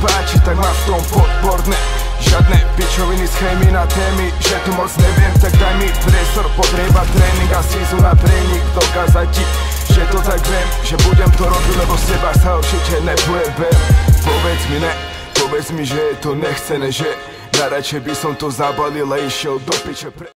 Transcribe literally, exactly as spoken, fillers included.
páči, tak má v tom podporné. Žiadne pičoviny, schémy na témy, že tu moc neviem, tak daj mi priestor. Potreba tréning a sízu na tréning, dokázať ti, že to tak viem, že budem to robiť, lebo z teba sa určite nepojebem. Povedz mi ne, povedz mi, že je to nechcené, že najradšej by som to zabalil a išiel do piče pre...